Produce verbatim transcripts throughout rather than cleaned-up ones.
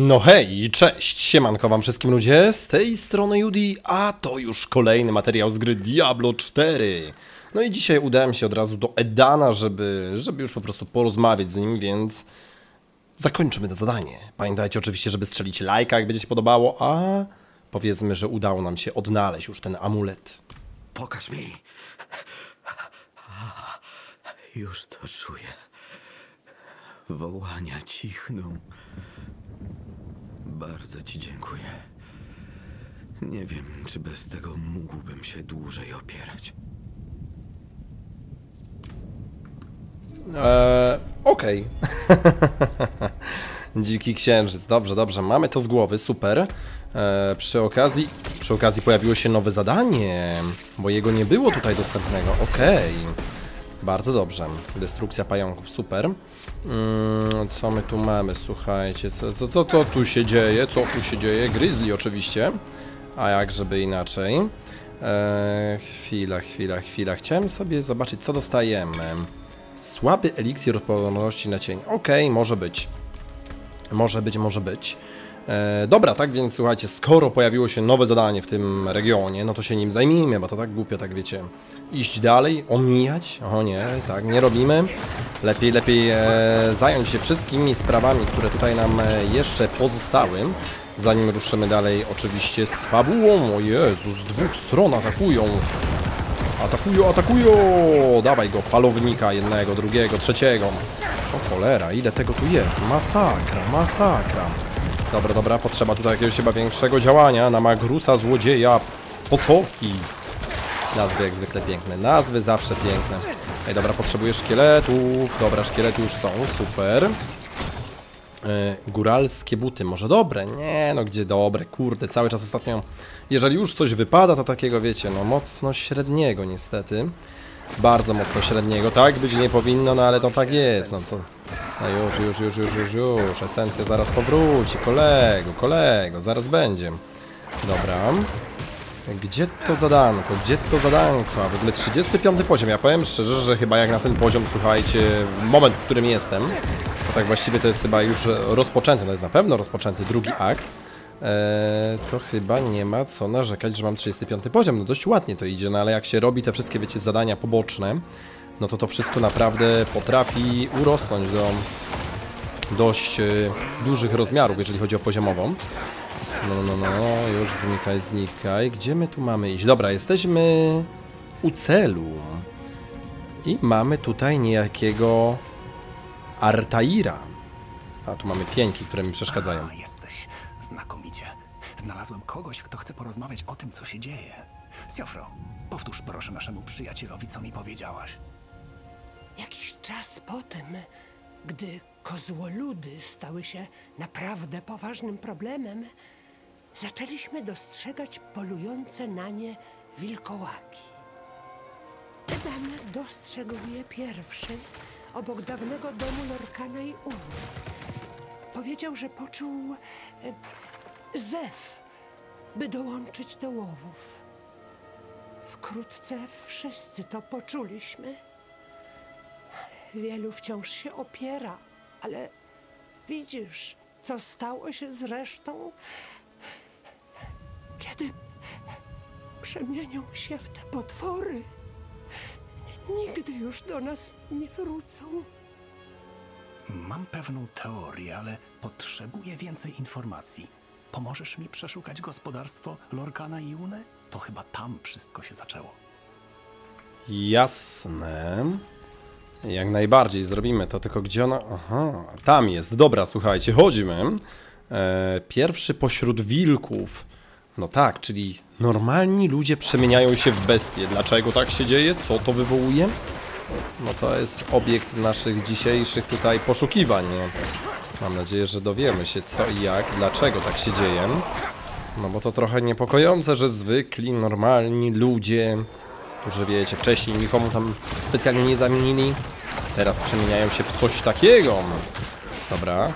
No hej, cześć, siemanko wam wszystkim ludzie, z tej strony Judy, a to już kolejny materiał z gry Diablo cztery. No i dzisiaj udałem się od razu do Edana, żeby, żeby już po prostu porozmawiać z nim, więc zakończymy to zadanie. Pamiętajcie oczywiście, żeby strzelić lajka, jak będzie się podobało, a powiedzmy, że udało nam się odnaleźć już ten amulet. Pokaż mi. Już to czuję. Wołania cichną. Bardzo ci dziękuję. Nie wiem, czy bez tego mógłbym się dłużej opierać. Eee, okej. Dziki księżyc, dobrze, dobrze, mamy to z głowy, super. Eee, przy okazji, przy okazji pojawiło się nowe zadanie, bo jego nie było tutaj dostępnego, okej. Bardzo dobrze, destrukcja pająków, super. Hmm, co my tu mamy, słuchajcie, co, co, co, co tu się dzieje, co tu się dzieje? Grizzly oczywiście, a jak żeby inaczej. Eee, chwila, chwila, chwila, chciałem sobie zobaczyć, co dostajemy. Słaby eliksir odporności na cień. Okej, okay, może być. Może być, może być. E, dobra, tak więc słuchajcie, skoro pojawiło się nowe zadanie w tym regionie, no to się nim zajmijmy, bo to tak głupio, tak wiecie, iść dalej, omijać. O nie, tak nie robimy. Lepiej, lepiej e, zająć się wszystkimi sprawami, które tutaj nam e, jeszcze pozostały, zanim ruszymy dalej oczywiście z fabułą. O Jezu, z dwóch stron atakują. Atakują, atakują! Dawaj go, palownika jednego, drugiego, trzeciego. O cholera, ile tego tu jest? Masakra, masakra. Dobra, dobra, potrzeba tutaj jakiegoś chyba większego działania na Magrusa, złodzieja, posoki. Nazwy jak zwykle piękne, nazwy zawsze piękne. Ej, dobra, potrzebuję szkieletów. Dobra, szkielety już są, super. Yy, góralskie buty, może dobre? Nie, no gdzie dobre, kurde, cały czas ostatnio, jeżeli już coś wypada, to takiego, wiecie, no mocno średniego niestety. Bardzo mocno średniego, tak być nie powinno, no ale to tak jest, no co? No już, już, już, już, już, już, esencja zaraz powróci, kolego, kolego, zaraz będzie. Dobra. Gdzie to zadanko, gdzie to zadanko? W ogóle trzydziesty piąty poziom, ja powiem szczerze, że chyba jak na ten poziom, słuchajcie, moment, w którym jestem, to tak właściwie to jest chyba już rozpoczęty, to jest na pewno rozpoczęty drugi akt, eee, to chyba nie ma co narzekać, że mam trzydziesty piąty poziom, no dość ładnie to idzie, no ale jak się robi te wszystkie, wiecie, zadania poboczne, no to to wszystko naprawdę potrafi urosnąć do dość e, dużych rozmiarów, jeżeli chodzi o poziomową. No, no, no, już znikaj, znikaj. Gdzie my tu mamy iść? Dobra, jesteśmy u celu. I mamy tutaj niejakiego Artaira. A tu mamy pieńki, które mi przeszkadzają. A, jesteś znakomicie. Znalazłem kogoś, kto chce porozmawiać o tym, co się dzieje. Siofro, powtórz proszę naszemu przyjacielowi, co mi powiedziałaś. Jakiś czas po tym, gdy kozłoludy stały się naprawdę poważnym problemem, zaczęliśmy dostrzegać polujące na nie wilkołaki. Edan dostrzegł je pierwszy obok dawnego domu Lorkana i Uny. Powiedział, że poczuł e, zew, by dołączyć do łowów. Wkrótce wszyscy to poczuliśmy. Wielu wciąż się opiera, ale widzisz, co stało się z resztą? Kiedy przemienią się w te potwory, nigdy już do nas nie wrócą. Mam pewną teorię, ale potrzebuję więcej informacji. Pomożesz mi przeszukać gospodarstwo Lorkana i Uny? To chyba tam wszystko się zaczęło. Jasne. Jak najbardziej zrobimy to, tylko gdzie ona... Aha, tam jest. Dobra, słuchajcie, chodźmy. E, pierwszy pośród wilków. No tak, czyli normalni ludzie przemieniają się w bestie. Dlaczego tak się dzieje? Co to wywołuje? No to jest obiekt naszych dzisiejszych tutaj poszukiwań. Mam nadzieję, że dowiemy się co i jak, dlaczego tak się dzieje. No bo to trochę niepokojące, że zwykli, normalni ludzie, którzy wiecie, wcześniej nikomu tam specjalnie nie zamienili, teraz przemieniają się w coś takiego. Dobra.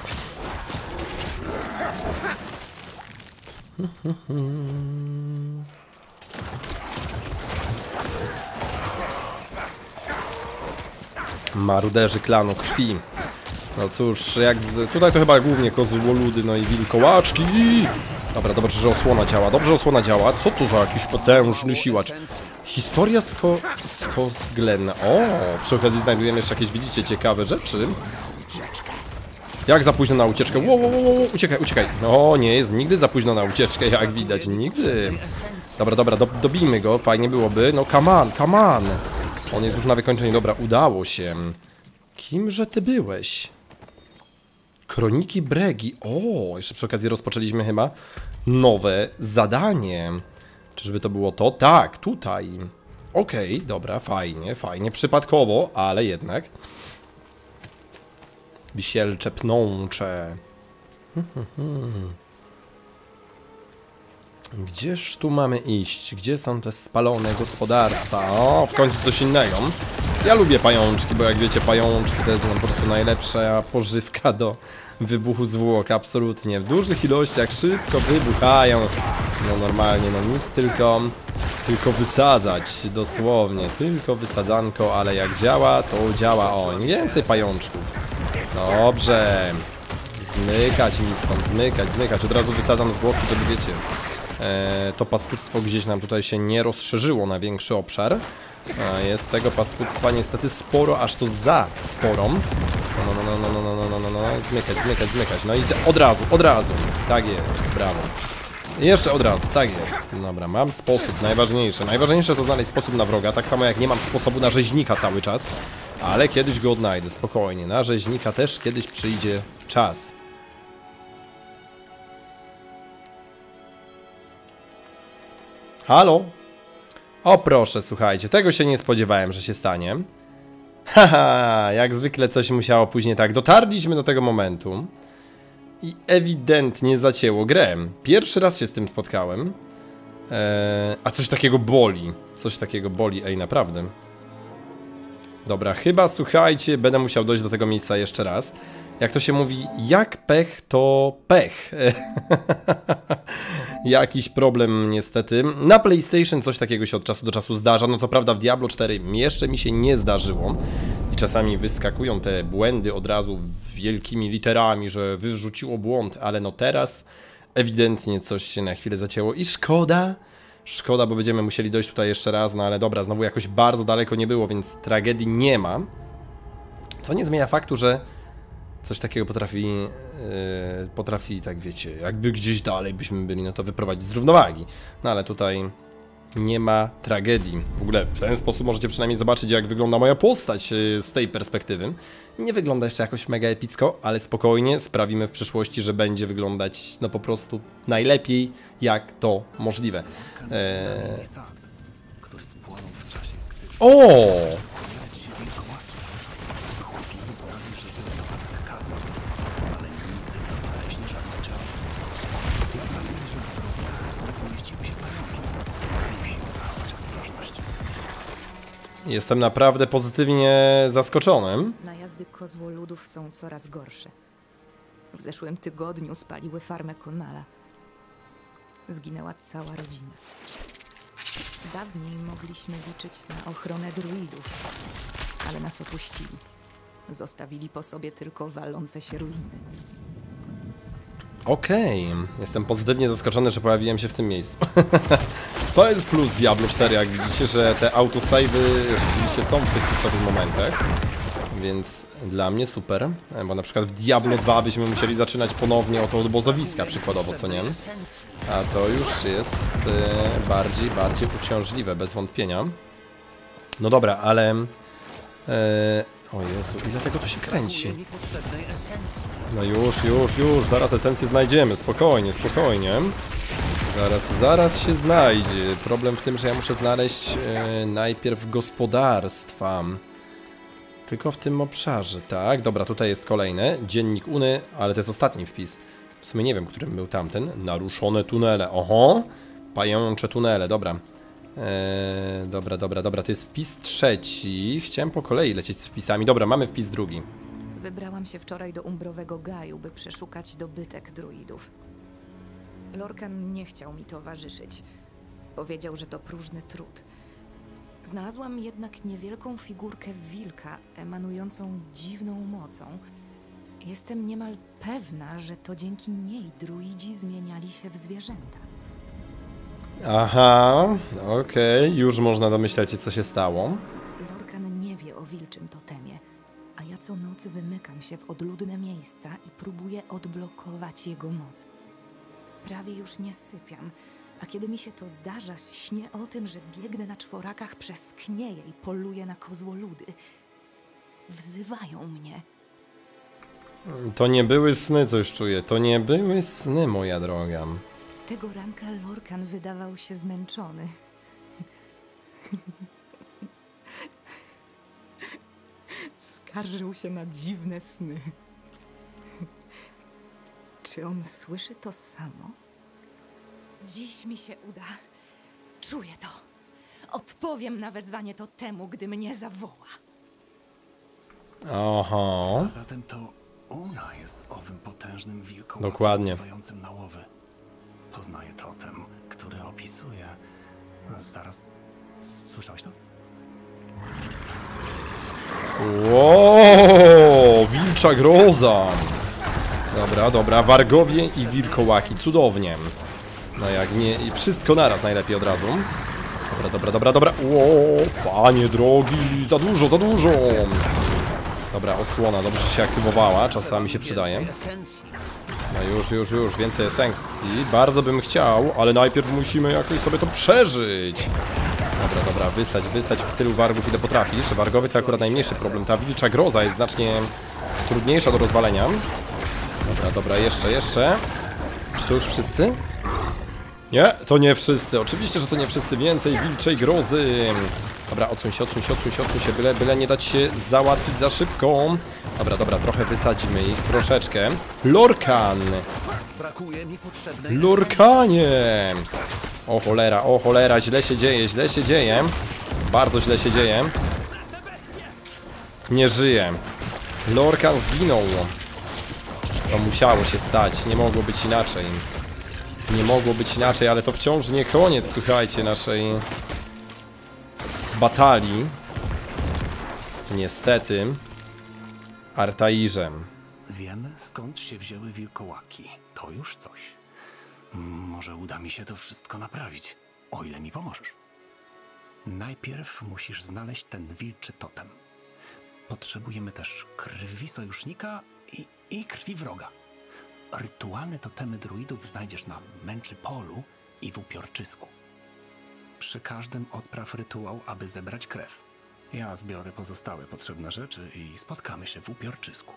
Maruderzy klanu krwi. No cóż, jak z... tutaj to chyba głównie kozłoludy, no i wilkołaczki. Dobra, dobrze, że osłona działa, dobrze, że osłona działa. Co to za jakiś potężny siłacz? Historia z, ko... z Kozglen. O, przy okazji znajdujemy jeszcze jakieś, widzicie, ciekawe rzeczy. Jak za późno na ucieczkę? Wow, wow, wow, uciekaj, uciekaj. No, nie jest nigdy za późno na ucieczkę, jak widać, nigdy. Dobra, dobra, do, dobijmy go, fajnie byłoby. No, come on, come on. On jest już na wykończeniu, dobra, udało się. Kimże ty byłeś? Kroniki Bregi. O, jeszcze przy okazji rozpoczęliśmy chyba nowe zadanie. Czyżby to było to? Tak, tutaj. Okej, okay, dobra, fajnie, fajnie. Przypadkowo, ale jednak. Wisielcze pnącze. Gdzież tu mamy iść? Gdzie są te spalone gospodarstwa? O, w końcu coś innego. Ja lubię pajączki, bo jak wiecie, pajączki to jest po prostu najlepsza pożywka do wybuchu zwłok, absolutnie. W dużych ilościach szybko wybuchają. No normalnie, no nic, tylko tylko wysadzać, dosłownie. Tylko wysadzanko, ale jak działa, to działa. O, im więcej pajączków. Dobrze. Zmykać mi stąd, zmykać, zmykać. Od razu wysadzam zwłoki, żeby wiecie, e, to paskudztwo gdzieś nam tutaj się nie rozszerzyło na większy obszar. Jest tego paskudztwa niestety sporo, aż to za sporo. No, no, no, no, no, no, no, no, no, no. Zmykać, zmykać, zmykać. No i od razu, od razu. Tak jest, brawo. Jeszcze od razu, tak jest. Dobra, mam sposób, najważniejsze. Najważniejsze to znaleźć sposób na wroga, tak samo jak nie mam sposobu na rzeźnika cały czas. Ale kiedyś go odnajdę, spokojnie. Na rzeźnika też kiedyś przyjdzie czas. Halo? O proszę, słuchajcie, tego się nie spodziewałem, że się stanie. Haha, jak zwykle coś musiało później tak. Dotarliśmy do tego momentu i ewidentnie zacięło grę. Pierwszy raz się z tym spotkałem. Eee, a coś takiego boli. Coś takiego boli, ej, naprawdę. Dobra, chyba, słuchajcie, będę musiał dojść do tego miejsca jeszcze raz. Jak to się mówi, jak pech, to pech. Jakiś problem niestety. Na PlayStation coś takiego się od czasu do czasu zdarza. No co prawda w Diablo cztery jeszcze mi się nie zdarzyło. I czasami wyskakują te błędy od razu wielkimi literami, że wyrzuciło błąd. Ale no teraz ewidentnie coś się na chwilę zacięło i szkoda. Szkoda, bo będziemy musieli dojść tutaj jeszcze raz. No ale dobra, znowu jakoś bardzo daleko nie było, więc tragedii nie ma. Co nie zmienia faktu, że coś takiego potrafi, yy, potrafi, tak wiecie, jakby gdzieś dalej byśmy byli, no to wyprowadzić z równowagi. No ale tutaj nie ma tragedii. W ogóle w ten sposób możecie przynajmniej zobaczyć, jak wygląda moja postać yy, z tej perspektywy. Nie wygląda jeszcze jakoś mega epicko, ale spokojnie sprawimy w przyszłości, że będzie wyglądać no po prostu najlepiej, jak to możliwe. Eee... O! Jestem naprawdę pozytywnie zaskoczony. Najazdy kozłoludów są coraz gorsze. W zeszłym tygodniu spaliły farmę Konala. Zginęła cała rodzina. Dawniej mogliśmy liczyć na ochronę druidów, ale nas opuścili. Zostawili po sobie tylko walące się ruiny. Okej, okay. Jestem pozytywnie zaskoczony, że pojawiłem się w tym miejscu. To jest plus Diablo cztery, jak widzicie, że te autosave'y rzeczywiście są w tych kluczowych momentach. Więc dla mnie super, bo na przykład w Diablo dwa byśmy musieli zaczynać ponownie od obozowiska przykładowo, co nie? A to już jest e, bardziej, bardziej uciążliwe, bez wątpienia. No dobra, ale... E, o Jezu, ile tego tu się kręci? No już, już, już, zaraz esencję znajdziemy, spokojnie, spokojnie. Zaraz, zaraz się znajdzie. Problem w tym, że ja muszę znaleźć e, najpierw gospodarstwa. Tylko w tym obszarze, tak? Dobra, tutaj jest kolejne. Dziennik Uny, ale to jest ostatni wpis. W sumie nie wiem, którym był tamten. Naruszone tunele, oho! Pającze tunele, dobra. Eee, dobra, dobra, dobra, to jest wpis trzeci. Chciałem po kolei lecieć z wpisami. Dobra, mamy wpis drugi. Wybrałam się wczoraj do Umbrowego Gaju, by przeszukać dobytek druidów. Lorcan nie chciał mi towarzyszyć. Powiedział, że to próżny trud. Znalazłam jednak niewielką figurkę wilka emanującą dziwną mocą. Jestem niemal pewna, że to dzięki niej druidzi zmieniali się w zwierzęta. Aha, okej, już można domyśleć się, co się stało. Lorcan nie wie o wilczym totemie, a ja co noc wymykam się w odludne miejsca i próbuję odblokować jego moc. Prawie już nie sypiam, a kiedy mi się to zdarza, śnię o tym, że biegnę na czworakach przez knieje i poluję na kozłoludy. Wzywają mnie. To nie były sny, coś czuję. To nie były sny, moja droga. Tego ranka Lorcan wydawał się zmęczony. Skarżył się na dziwne sny. Czy on słyszy to samo? Dziś mi się uda. Czuję to. Odpowiem na wezwanie totemu, gdy mnie zawoła. Oho. A zatem to Una jest owym potężnym wilkołakiem Dokładnie. wzywającym na łowy. Poznaję totem, który opisuje... Zaraz... Słyszałeś to? Ło, wilcza groza. Dobra, dobra, wargowie i wilkołaki, cudownie. No jak nie, i wszystko naraz najlepiej od razu. Dobra, dobra, dobra, dobra. Ło, panie drogi, za dużo, za dużo. Dobra, osłona, dobrze się aktywowała, czasami się przydaje. No już, już, już, więcej esencji. Bardzo bym chciał, ale najpierw musimy jakoś sobie to przeżyć. Dobra, dobra, wysadź, wysadź w tylu wargów, ile potrafisz. Wargowie to akurat najmniejszy problem. Ta wilcza groza jest znacznie trudniejsza do rozwalenia. Dobra, dobra, jeszcze, jeszcze. Czy to już wszyscy? Nie, to nie wszyscy. Oczywiście, że to nie wszyscy. Więcej wilczej grozy. Dobra, odsuń się, odsuń się, odsuń się, odsuń się. Byle, byle nie dać się załatwić za szybko. Dobra, dobra, trochę wysadzimy ich, troszeczkę. Lorcan! Brakuje mi potrzebnej... Lorcanie! O cholera, o cholera, źle się dzieje, źle się dzieje. Bardzo źle się dzieje. Nie żyje. Lorcan zginął. To musiało się stać, nie mogło być inaczej. Nie mogło być inaczej, ale to wciąż nie koniec, słuchajcie, naszej batalii. Niestety. Artairzem. Wiemy, skąd się wzięły wilkołaki. To już coś. Może uda mi się to wszystko naprawić, o ile mi pomożesz. Najpierw musisz znaleźć ten wilczy totem. Potrzebujemy też krwi sojusznika i, i krwi wroga. Rytualne totemy druidów znajdziesz na Męczy Polu i w Upiorczysku. Przy każdym odpraw rytuał, aby zebrać krew. Ja zbiorę pozostałe potrzebne rzeczy i spotkamy się w Upiorczysku.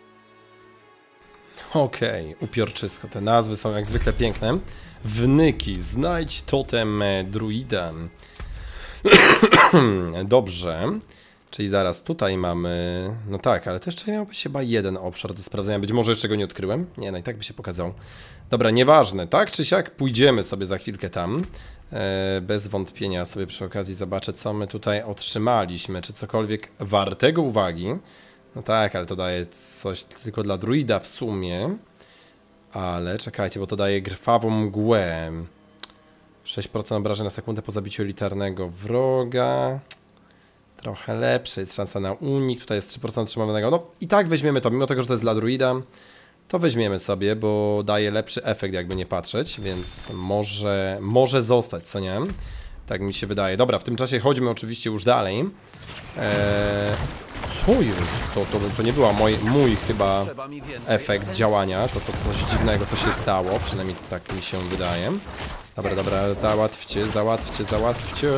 Okej, okay, upiorczysko. Te nazwy są jak zwykle piękne. Wnyki, znajdź totem druida. Dobrze. Czyli zaraz tutaj mamy... No tak, ale to jeszcze miał być chyba jeden obszar do sprawdzenia. Być może jeszcze go nie odkryłem. Nie, no i tak by się pokazał. Dobra, nieważne. Tak czy siak pójdziemy sobie za chwilkę tam. E, bez wątpienia sobie przy okazji zobaczę, co my tutaj otrzymaliśmy. Czy cokolwiek wartego uwagi. No tak, ale to daje coś tylko dla druida w sumie. Ale czekajcie, bo to daje krwawą mgłę. sześć procent obrażeń na sekundę po zabiciu elitarnego wroga. Trochę lepsze, jest szansa na unik. Tutaj jest trzy procent trzymanego. No i tak weźmiemy to, mimo tego, że to jest dla druida. To weźmiemy sobie, bo daje lepszy efekt, jakby nie patrzeć. Więc może, może zostać, co nie? Tak mi się wydaje. Dobra, w tym czasie chodźmy oczywiście już dalej. Eee, co jest? To, to, to nie był mój, mój chyba efekt działania. To, to coś dziwnego, co się stało. Przynajmniej tak mi się wydaje. Dobra, dobra, załatwcie, załatwcie, załatwcie.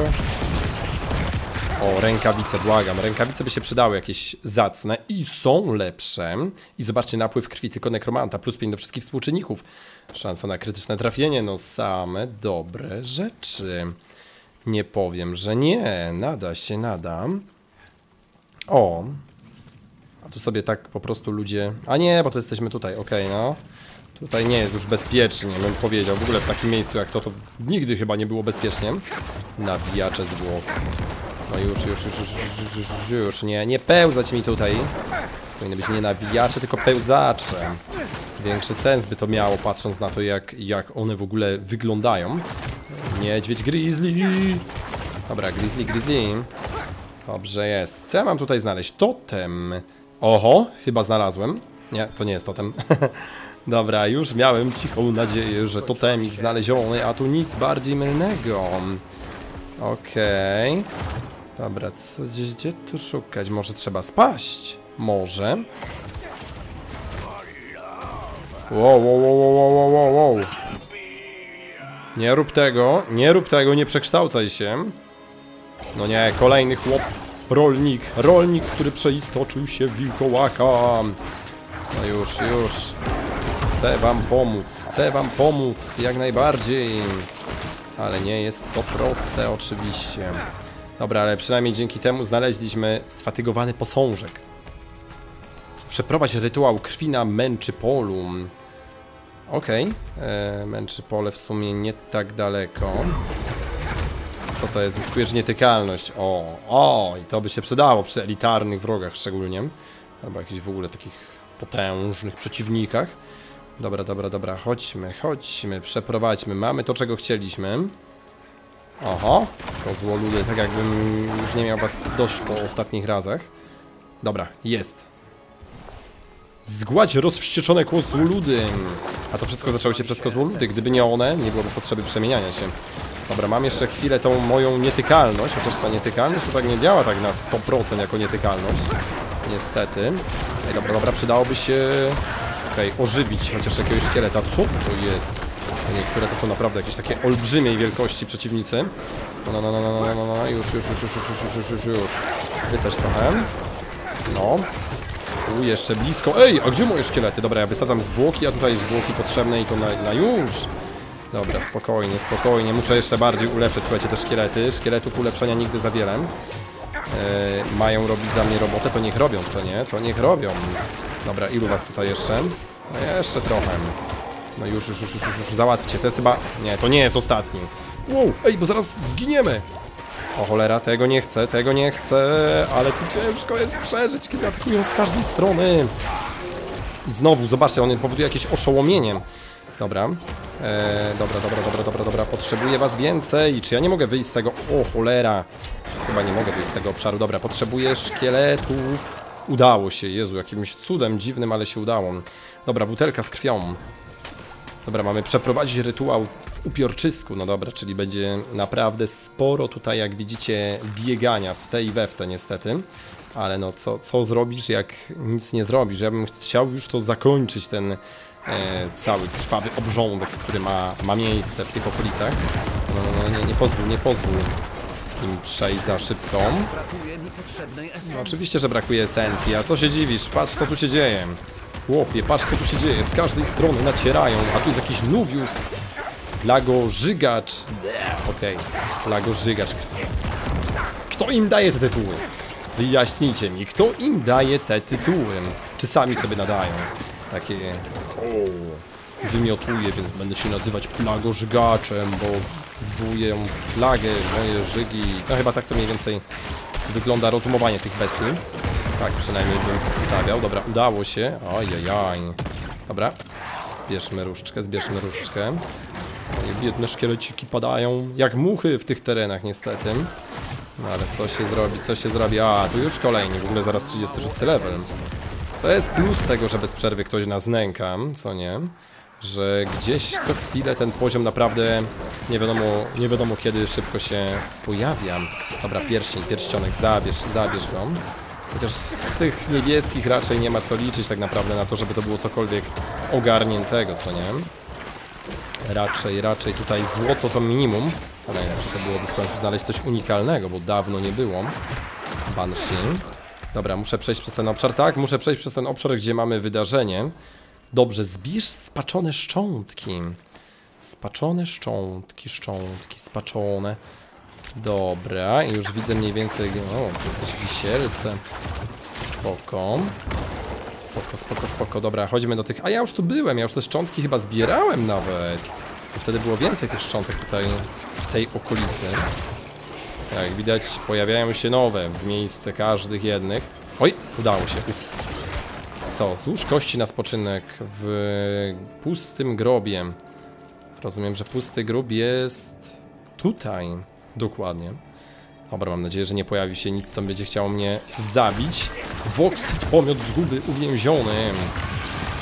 O, rękawice, błagam. Rękawice by się przydały jakieś zacne i są lepsze. I zobaczcie, napływ krwi tylko nekromanta. Plus pięć do wszystkich współczynników. Szansa na krytyczne trafienie. No same dobre rzeczy. Nie powiem, że nie. Nada się, nada. O. A tu sobie tak po prostu ludzie... A nie, bo to jesteśmy tutaj. Okej, okay, no. Tutaj nie jest już bezpiecznie, bym powiedział. W ogóle w takim miejscu jak to, to nigdy chyba nie było bezpiecznie. Nawijacze zwłok. No już, już, już, już, już, już, już, nie, nie pełzać mi tutaj. Powinny być nie nawijacze, tylko pełzacze. Większy sens by to miało, patrząc na to, jak, jak one w ogóle wyglądają. Niedźwiedź grizzly. Dobra, grizzly, grizzly. Dobrze jest. Co ja mam tutaj znaleźć? Totem. Oho, chyba znalazłem. Nie, to nie jest totem. Dobra, już miałem cichą nadzieję, że totemik znaleziony, a tu nic bardziej mylnego. Okej. Okay. Dobra, co, gdzie, gdzie tu szukać? Może trzeba spaść? Może. Wow, wow, wow, wow, wow, wow, wow. Nie rób tego, nie rób tego, nie przekształcaj się. No nie, kolejny chłop. Rolnik, rolnik, który przeistoczył się w wilkołaka. No już, już. Chcę wam pomóc, chcę wam pomóc, jak najbardziej. Ale nie jest to proste, oczywiście. Dobra, ale przynajmniej dzięki temu znaleźliśmy sfatygowany posążek. Przeprowadź rytuał krwi na męczy polu. Okej, okay. Męczy pole w sumie nie tak daleko. Co to jest? Zyskujesz nietykalność. O, o, i to by się przydało przy elitarnych wrogach szczególnie. Albo jakichś w ogóle takich potężnych przeciwnikach. Dobra, dobra, dobra, chodźmy, chodźmy, przeprowadźmy. Mamy to, czego chcieliśmy. Oho, to złoludy, tak jakbym już nie miał was dość po ostatnich razach. Dobra, jest. Zgładź rozwścieczone kozłoludy. A to wszystko zaczęło się przez kozłoludy. Gdyby nie one, nie byłoby potrzeby przemieniania się. Dobra, mam jeszcze chwilę tą moją nietykalność. Chociaż ta nietykalność to tak nie działa tak na sto procent jako nietykalność. Niestety. Ej, dobra, dobra, przydałoby się... Okej, okay, ożywić chociaż jakiegoś szkieleta. Co to jest? Niektóre to są naprawdę jakieś takie olbrzymiej wielkości przeciwnicy. No, no, no, no, no, no, no, już, już, już, już, już, już, już, już, już. Wystarcz trochę. No. Tu jeszcze blisko. Ej, a gdzie moje szkielety? Dobra, ja wysadzam zwłoki, a tutaj zwłoki potrzebne i to na, na już. Dobra, spokojnie, spokojnie. Muszę jeszcze bardziej ulepszyć, słuchajcie, te szkielety. Szkieletów ulepszenia nigdy za wiele. Eee, mają robić za mnie robotę, to niech robią, co nie? To niech robią. Dobra, ilu was tutaj jeszcze? No jeszcze trochę. No już, już, już, już, już, już załatwcie. To jest chyba... Nie, to nie jest ostatni. Wow, ej, bo zaraz zginiemy. O cholera, tego nie chcę, tego nie chcę. Ale tu ciężko jest przeżyć, kiedy atakują z każdej strony. I znowu, zobaczcie, on powoduje jakieś oszołomienie. Dobra. Eee, dobra, dobra, dobra, dobra, dobra. Potrzebuję was więcej. Czy ja nie mogę wyjść z tego... O cholera. Chyba nie mogę wyjść z tego obszaru. Dobra, potrzebuję szkieletów. Udało się, Jezu, jakimś cudem dziwnym, ale się udało. Dobra, butelka z krwią. Dobra, mamy przeprowadzić rytuał w upiorczysku. No dobra, czyli będzie naprawdę sporo tutaj, jak widzicie, biegania w te i we w te niestety. Ale no, co, co zrobisz, jak nic nie zrobisz? Ja bym chciał już to zakończyć, ten e, cały krwawy obrządek, który ma, ma miejsce w tych okolicach. No, no, no nie, nie pozwól, nie pozwól im przejść za szybko. No, oczywiście, że brakuje esencji, a co się dziwisz? Patrz, co tu się dzieje. Chłopie, patrz, co tu się dzieje. Z każdej strony nacierają, a tu jest jakiś Nuvius. Plagożygacz. Okej, okay. Plagożygacz. Kto im daje te tytuły? Wyjaśnijcie mi, kto im daje te tytuły? Czy sami sobie nadają? Takie... O, wymiotuję, więc będę się nazywać Plagożygaczem, bo wuję plagę, moje żygi. No chyba tak to mniej więcej wygląda rozumowanie tych bestii. Tak przynajmniej bym stawiał. Dobra, udało się. Ojejaj. Dobra. Zbierzmy różdżkę, zbierzmy różdżkę. Moje biedne szkieleciki padają jak muchy w tych terenach niestety. No ale co się zrobi, co się zrobi? A, tu już kolejny, w ogóle zaraz trzydziesty szósty level. To jest plus tego, że bez przerwy ktoś nas nęka, co nie? Że gdzieś co chwilę ten poziom naprawdę nie wiadomo, nie wiadomo kiedy szybko się pojawia. Dobra, pierścień, pierścionek, zabierz, zabierz go. Chociaż z tych niebieskich raczej nie ma co liczyć tak naprawdę na to, żeby to było cokolwiek ogarniętego, co nie? Raczej, raczej tutaj złoto to minimum. Ale inaczej to byłoby w końcu znaleźć coś unikalnego, bo dawno nie było. Banshee. Dobra, muszę przejść przez ten obszar. Tak, muszę przejść przez ten obszar, gdzie mamy wydarzenie. Dobrze, zbierz spaczone szczątki. Spaczone szczątki, szczątki, spaczone. Dobra, i już widzę mniej więcej... O, tu też wisielce. Spoko. Spoko, spoko, spoko. Dobra, chodźmy do tych... A ja już tu byłem, ja już te szczątki chyba zbierałem nawet. To wtedy było więcej tych szczątek tutaj, w tej okolicy. Jak widać, pojawiają się nowe w miejsce każdych jednych. Oj, udało się, uff. Co, złóż kości na spoczynek w pustym grobie. Rozumiem, że pusty grób jest tutaj. Dokładnie. Dobra, mam nadzieję, że nie pojawi się nic, co będzie chciało mnie zabić. Voxit, pomiot zguby uwięziony.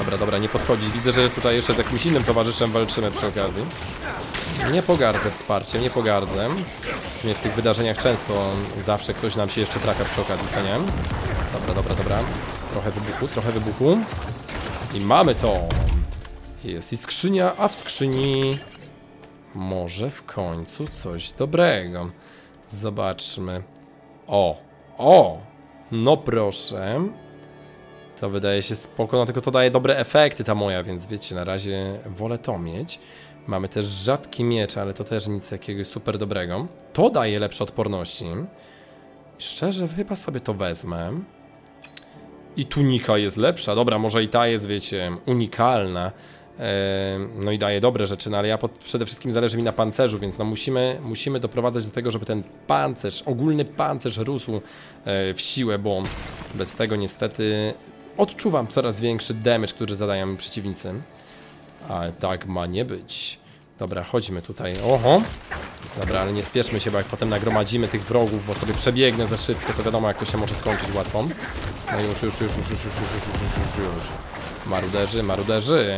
Dobra, dobra, nie podchodzić. Widzę, że tutaj jeszcze z jakimś innym towarzyszem walczymy przy okazji. Nie pogardzę wsparciem, nie pogardzę. W sumie w tych wydarzeniach często zawsze ktoś nam się jeszcze trafia przy okazji, co nie? Dobra, dobra, dobra. Trochę wybuchu, trochę wybuchu. I mamy to. Jest i skrzynia, a w skrzyni może w końcu coś dobrego. Zobaczmy. O, o, no proszę. To wydaje się spoko, no tylko to daje dobre efekty ta moja, więc wiecie, na razie wolę to mieć. Mamy też rzadki miecz, ale to też nic jakiegoś super dobrego. To daje lepsze odporności. Szczerze, chyba sobie to wezmę. I tunika jest lepsza. Dobra, może i ta jest, wiecie, unikalna. Eee, no i daje dobre rzeczy, no ale ja pod, przede wszystkim zależy mi na pancerzu, więc no musimy, musimy doprowadzać do tego, żeby ten pancerz, ogólny pancerz rósł e, w siłę, bo bez tego niestety odczuwam coraz większy damage, który zadają mi przeciwnicy. Ale tak ma nie być. Dobra, chodźmy tutaj. Oho. Dobra, ale nie spieszmy się, bo jak potem nagromadzimy tych wrogów, bo sobie przebiegnę za szybko, to wiadomo jak to się może skończyć łatwo. No już, już, już, już, już, już, już, już, już, już, już. Maruderzy, maruderzy.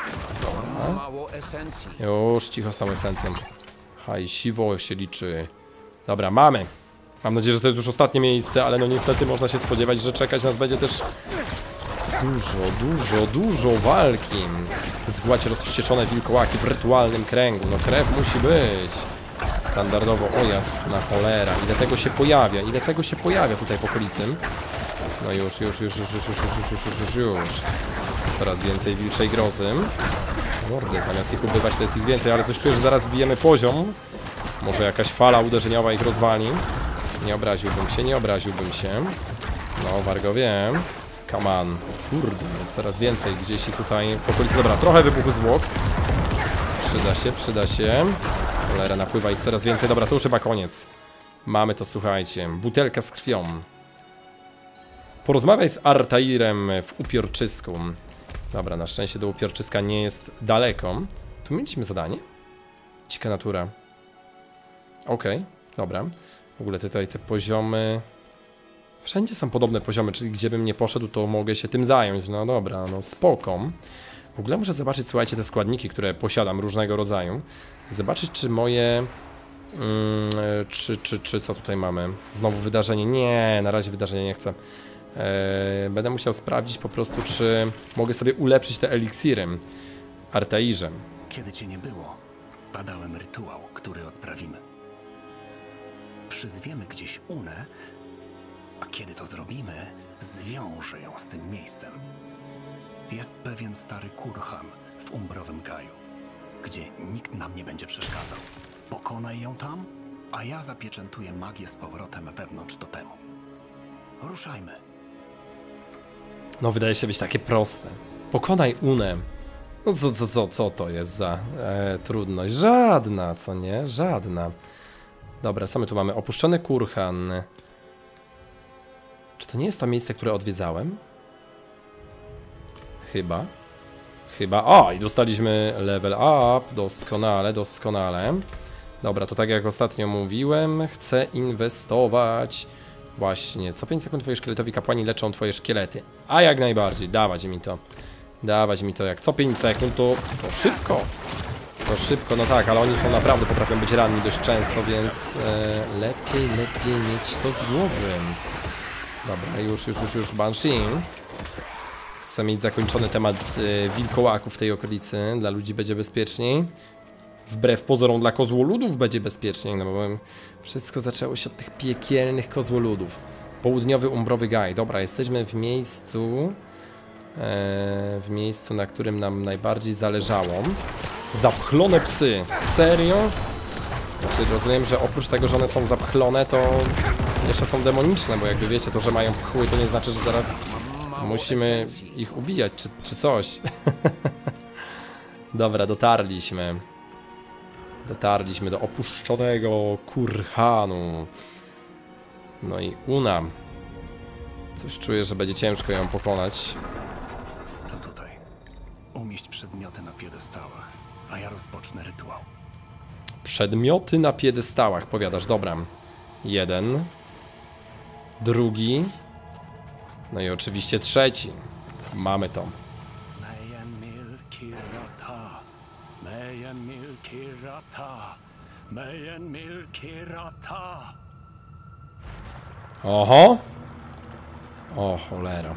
Już, cicho z tą esencją. Haj, siwo się liczy. Dobra, mamy. Mam nadzieję, że to jest już ostatnie miejsce, ale no niestety można się spodziewać, że czekać nas będzie też dużo, dużo, dużo walki. Zgładź rozwścieczone wilkołaki w rytualnym kręgu. No krew musi być. Standardowo, o jasna cholera. Ile tego się pojawia, ile tego się pojawia tutaj w okolicy. No już, już, już, już, już, już, już, już, już, już, już. Coraz więcej wilczej grozy. Mordy, zamiast ich ubywać to jest ich więcej, ale coś czuję, że zaraz wbijemy poziom. Może jakaś fala uderzeniowa ich rozwali. Nie obraziłbym się, nie obraziłbym się. No, wargowie. Come on. Kurde, coraz więcej gdzieś i tutaj w okolicy. Dobra, trochę wybuchu zwłok. Przyda się, przyda się. Cholera, napływa ich coraz więcej. Dobra, to już chyba koniec. Mamy to, słuchajcie. Butelka z krwią. Porozmawiaj z Altairem w upiorczysku. Dobra, na szczęście do upiorczyska nie jest daleko. Tu mieliśmy zadanie? Dzika natura. Okej, okay, dobra. W ogóle tutaj te poziomy... Wszędzie są podobne poziomy, czyli gdzie bym nie poszedł, to mogę się tym zająć. No dobra, no spoko. W ogóle muszę zobaczyć, słuchajcie, te składniki, które posiadam, różnego rodzaju. Zobaczyć, czy moje... Hmm, czy, czy, czy co tutaj mamy? Znowu wydarzenie? Nie, na razie wydarzenie nie chcę. Eee, będę musiał sprawdzić po prostu, czy mogę sobie ulepszyć te eliksiry Altairem. Kiedy cię nie było, badałem rytuał, który odprawimy. Przyzwiemy gdzieś Unę, a kiedy to zrobimy, zwiążę ją z tym miejscem. Jest pewien stary kurhan w umbrowym gaju, gdzie nikt nam nie będzie przeszkadzał. Pokonaj ją tam, a ja zapieczętuję magię z powrotem wewnątrz totemu. Ruszajmy. No wydaje się być takie proste. Pokonaj Unę. No co, co, co, co to jest za e, trudność? Żadna, co nie? Żadna. Dobra, co my tu mamy? Opuszczony kurhan. Czy to nie jest to miejsce, które odwiedzałem? Chyba. Chyba. O, i dostaliśmy level up. Doskonale, doskonale. Dobra, to tak jak ostatnio mówiłem, chcę inwestować. Właśnie, co pięć sekund twoi szkieletowi kapłani leczą twoje szkielety. A jak najbardziej, dawać mi to. Dawać mi to jak co pięć sekund, to, to szybko. To szybko, no tak, ale oni są naprawdę, potrafią być ranni dość często, więc e, lepiej, lepiej mieć to z głowy. Dobra, już, już, już, już Banshee. Chcę mieć zakończony temat e, wilkołaków w tej okolicy. Dla ludzi będzie bezpieczniej. Wbrew pozorom dla kozłoludów będzie bezpieczniej, no bo wszystko zaczęło się od tych piekielnych kozłoludów. Południowy umbrowy gaj. Dobra, jesteśmy w miejscu, e, w miejscu, na którym nam najbardziej zależało. Zapchlone psy. Serio? Znaczy, rozumiem, że oprócz tego, że one są zapchlone, to jeszcze są demoniczne, bo jakby wiecie, to, że mają pchły, to nie znaczy, że zaraz musimy ich ubijać, czy, czy coś. Dobra, dotarliśmy. Dotarliśmy do opuszczonego kurhanu. No i Una. Coś czuję, że będzie ciężko ją pokonać. To tutaj. Umieść przedmioty na piedestałach, a ja rozpocznę rytuał. Przedmioty na piedestałach, powiadasz, dobra. Jeden. Drugi. No i oczywiście trzeci. Mamy to. Mejen Milkirata. Mejen Milkirata. Oho. O cholera.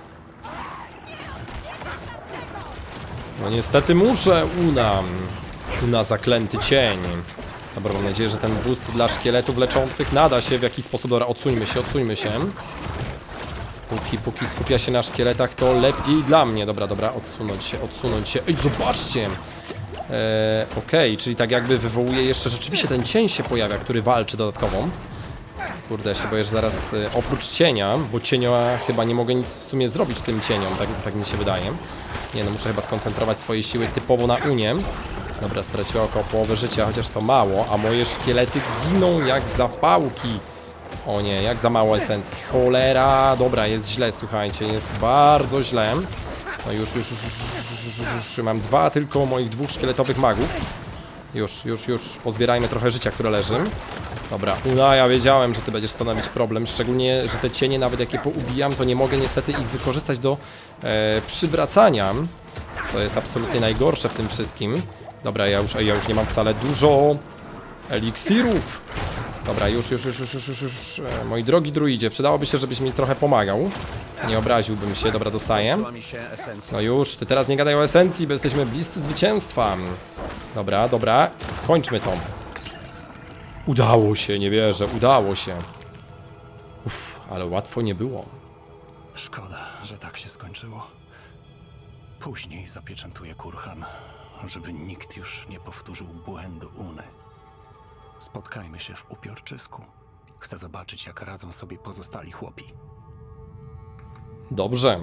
No niestety muszę, Una. Una, zaklęty cień. Dobra, mam nadzieję, że ten boost dla szkieletów leczących nada się w jakiś sposób. Dobra, odsuńmy się, odsuńmy się. Póki, póki skupia się na szkieletach, to lepiej dla mnie. Dobra, dobra, odsunąć się, odsunąć się. Ej, zobaczcie! Eee, Okej, okay, czyli tak jakby wywołuje jeszcze, rzeczywiście ten cień się pojawia, który walczy dodatkowo. Kurde, ja się boję, że zaraz e, oprócz cienia, bo cienia chyba nie mogę nic w sumie zrobić tym cieniom, tak, tak mi się wydaje. Nie no, muszę chyba skoncentrować swoje siły typowo na Unie. Dobra, straciła około połowy życia, chociaż to mało, a moje szkielety giną jak zapałki. O nie, jak za mało esencji. Cholera, dobra, jest źle, słuchajcie, jest bardzo źle. No już, już, już, już, już, już, już mam dwa tylko moich dwóch szkieletowych magów. Już, już, już, pozbierajmy trochę życia, które leży. Dobra, no ja wiedziałem, że ty będziesz stanowić problem, szczególnie, że te cienie, nawet jak je poubijam, to nie mogę niestety ich wykorzystać do e, przywracania, co jest absolutnie najgorsze w tym wszystkim. Dobra, ja już, ja już nie mam wcale dużo eliksirów. Dobra, już, już, już, już, już, już, już. E, moi drogi druidzie, przydałoby się, żebyś mi trochę pomagał. Nie obraziłbym się, dobra, dostaję. No już, ty teraz nie gadaj o esencji, bo jesteśmy bliscy zwycięstwa. Dobra, dobra, kończmy to. Udało się, nie wierzę, udało się. Uff, ale łatwo nie było. Szkoda, że tak się skończyło. Później zapieczętuję kurhan, żeby nikt już nie powtórzył błędu Uny. Spotkajmy się w upiorczysku. Chcę zobaczyć, jak radzą sobie pozostali chłopi. Dobrze.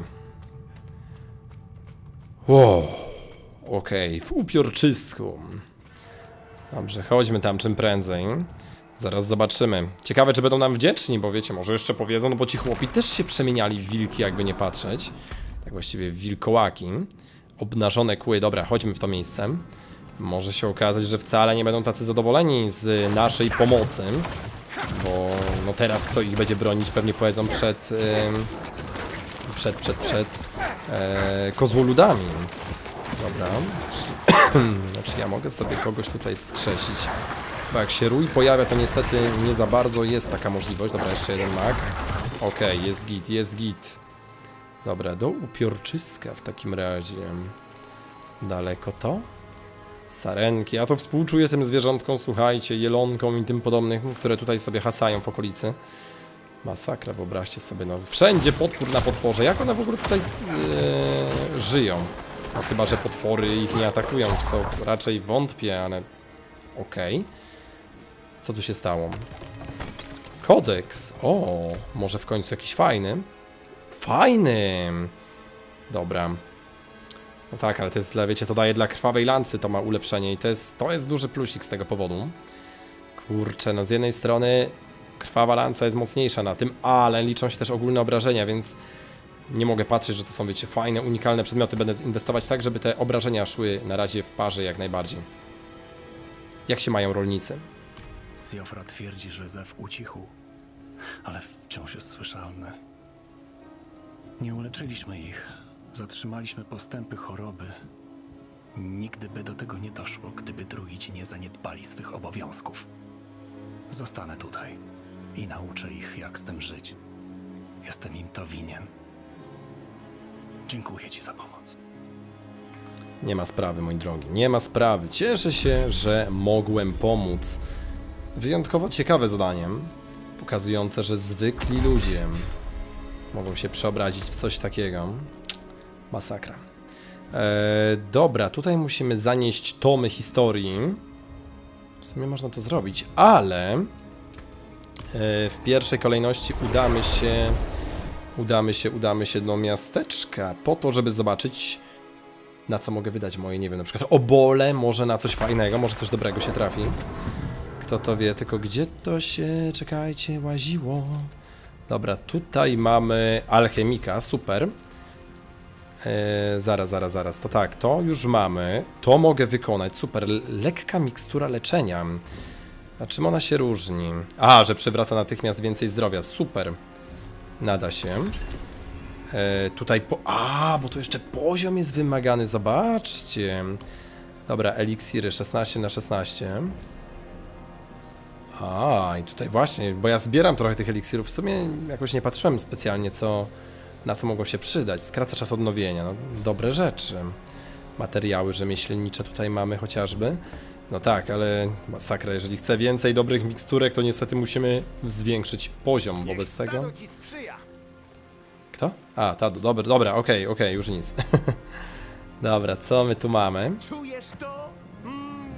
Wow. Okej, okay. W upiorczysku. Dobrze, chodźmy tam czym prędzej. Zaraz zobaczymy. Ciekawe, czy będą nam wdzięczni, bo wiecie, może jeszcze powiedzą, no bo ci chłopi też się przemieniali w wilki, jakby nie patrzeć. Tak właściwie w wilkołaki. Obnażone kły. Dobra, chodźmy w to miejsce. Może się okazać, że wcale nie będą tacy zadowoleni z naszej pomocy. Bo no teraz kto ich będzie bronić, pewnie powiedzą przed... Yy, przed, przed, przed yy, kozłoludami. Dobra. Znaczy ja mogę sobie kogoś tutaj wskrzesić. Bo jak się rój pojawia, to niestety nie za bardzo jest taka możliwość. Dobra, jeszcze jeden mag. Okej, okay, jest git, jest git. Dobra, do upiorczyska w takim razie. Daleko to? Sarenki. Ja to współczuję tym zwierzątkom, słuchajcie, jelonkom i tym podobnych, które tutaj sobie hasają w okolicy. Masakra, wyobraźcie sobie, no wszędzie potwór na potworze. Jak one w ogóle tutaj yy, żyją? No chyba, że potwory ich nie atakują, w co raczej wątpię, ale okej. Okay. Co tu się stało? Kodeks. O, może w końcu jakiś fajny. Fajny. Dobra. No tak, ale to jest dla, wiecie, to daje dla krwawej lancy, to ma ulepszenie i to jest, to jest duży plusik z tego powodu. Kurczę, no z jednej strony krwawa lanca jest mocniejsza na tym, ale liczą się też ogólne obrażenia, więc nie mogę patrzeć, że to są, wiecie, fajne, unikalne przedmioty. Będę inwestować tak, żeby te obrażenia szły na razie w parze jak najbardziej. Jak się mają rolnicy? Siofra twierdzi, że zew ucichł, ale wciąż jest słyszalny. Nie uleczyliśmy ich. Zatrzymaliśmy postępy choroby. Nigdy by do tego nie doszło, gdyby druidzi nie zaniedbali swych obowiązków. Zostanę tutaj i nauczę ich, jak z tym żyć. Jestem im to winien. Dziękuję ci za pomoc. Nie ma sprawy, mój drogi, nie ma sprawy. Cieszę się, że mogłem pomóc. Wyjątkowo ciekawe zadanie, pokazujące, że zwykli ludzie mogą się przeobrazić w coś takiego. Masakra. Eee, dobra, tutaj musimy zanieść tomy historii. W sumie można to zrobić, ale e, w pierwszej kolejności udamy się, udamy się, udamy się do miasteczka po to, żeby zobaczyć, na co mogę wydać moje, nie wiem, na przykład obole, może na coś fajnego, może coś dobrego się trafi. Kto to wie, tylko gdzie to się, czekajcie, łaziło. Dobra, tutaj mamy alchemika, super. Eee, zaraz, zaraz, zaraz, to tak, to już mamy, to mogę wykonać, super, lekka mikstura leczenia. A czym ona się różni? A, że przywraca natychmiast więcej zdrowia, super, nada się. Eee, tutaj, po... a, bo to jeszcze poziom jest wymagany, zobaczcie. Dobra, eliksiry szesnaście na szesnaście. A, i tutaj właśnie, bo ja zbieram trochę tych eliksirów. W sumie jakoś nie patrzyłem specjalnie, co, na co mogą się przydać. Skraca czas odnowienia, no dobre rzeczy. Materiały rzemieślnicze tutaj mamy chociażby. No tak, ale masakra, jeżeli chcę więcej dobrych miksturek, to niestety musimy zwiększyć poziom wobec tego. Kto? A, Tadu, dobra, dobra, okej, okay, okej, okay, już nic. Dobra, co my tu mamy? Czujesz to? Mm.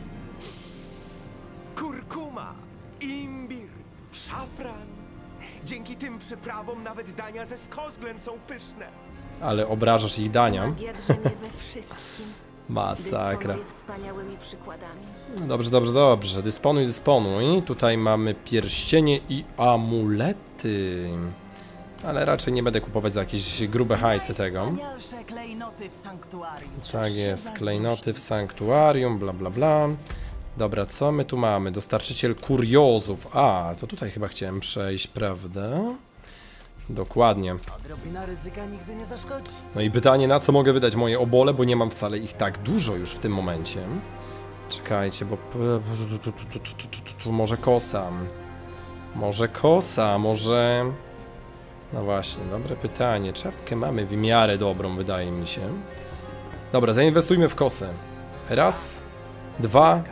Kurkuma, imbir, szafran. Dzięki tym przyprawom nawet dania ze Skosglen są pyszne. Ale obrażasz ich dania. Magia drzemie we wszystkim. Masakra. Dysponuje wspaniałymi przykładami. Dobrze, dobrze, dobrze. Dysponuj, dysponuj. Tutaj mamy pierścienie i amulety. Ale raczej nie będę kupować za jakieś grube hajsy tego. Najwspanialsze klejnoty w sanktuarium. Tak jest, klejnoty w sanktuarium, bla bla bla. Dobra, co my tu mamy? Dostarczyciel kuriozów. A, to tutaj chyba chciałem przejść, prawda? Dokładnie. Odrobina ryzyka nigdy nie zaszkodzi. No i pytanie, na co mogę wydać moje obole, bo nie mam wcale ich tak dużo już w tym momencie. Czekajcie, bo... Tu może kosa. Może kosa, może... No właśnie, dobre pytanie. Czapkę mamy w miarę dobrą, wydaje mi się. Dobra, zainwestujmy w kosę. Raz, dwa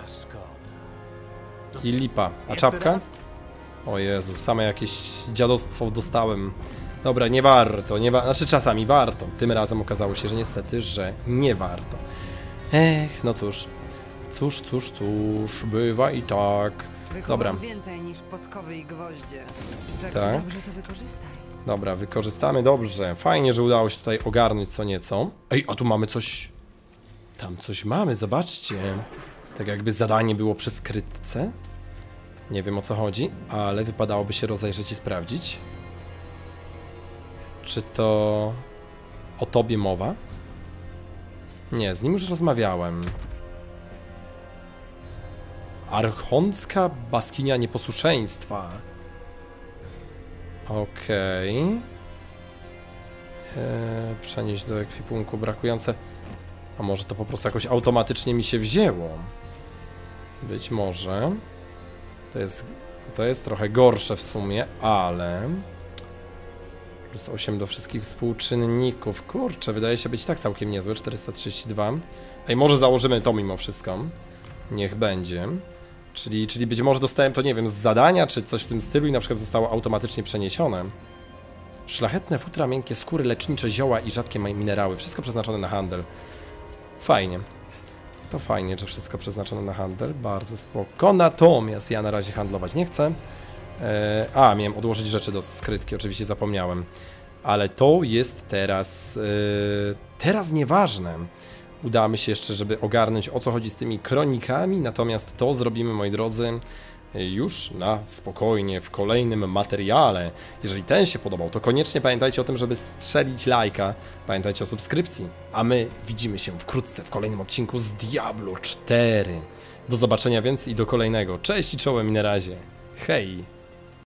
i lipa. A czapka? O Jezu, same jakieś dziadostwo dostałem. Dobra, nie warto, nie wa znaczy czasami warto. Tym razem okazało się, że niestety, że nie warto. Ech, no cóż. Cóż, cóż, cóż, bywa i tak. Dobra. Więcej niż podkowy i gwoździe. Tak. Dobrze to wykorzystaj. Dobra, wykorzystamy dobrze. Fajnie, że udało się tutaj ogarnąć co nieco. Ej, a tu mamy coś... Tam coś mamy, zobaczcie. Tak jakby zadanie było przy skrytce. Nie wiem, o co chodzi, ale wypadałoby się rozejrzeć i sprawdzić. Czy to o tobie mowa? Nie, z nim już rozmawiałem. Archoncka Baskinia Nieposłuszeństwa. Okej. Okay. Eee, przenieść do ekwipunku brakujące. A może to po prostu jakoś automatycznie mi się wzięło? Być może. To jest, to jest trochę gorsze w sumie, ale... Plus osiem do wszystkich współczynników. Kurczę, wydaje się być tak całkiem niezłe. czterysta trzydzieści dwa. Ej, może założymy to mimo wszystko. Niech będzie. Czyli, czyli być może dostałem to, nie wiem, z zadania, czy coś w tym stylu i na przykład zostało automatycznie przeniesione. Szlachetne futra, miękkie skóry, lecznicze zioła i rzadkie minerały. Wszystko przeznaczone na handel. Fajnie. To fajnie, że wszystko przeznaczone na handel. Bardzo spoko. Natomiast ja na razie handlować nie chcę. Eee, a, miałem odłożyć rzeczy do skrytki, oczywiście zapomniałem. Ale to jest teraz... Eee, teraz nieważne. Udamy się jeszcze, żeby ogarnąć, o co chodzi z tymi kronikami. Natomiast to zrobimy, moi drodzy, już na spokojnie w kolejnym materiale. Jeżeli ten się podobał, to koniecznie pamiętajcie o tym, żeby strzelić lajka. Pamiętajcie o subskrypcji. A my widzimy się wkrótce w kolejnym odcinku z Diablo cztery. Do zobaczenia więc i do kolejnego. Cześć i czołem i na razie. Hej!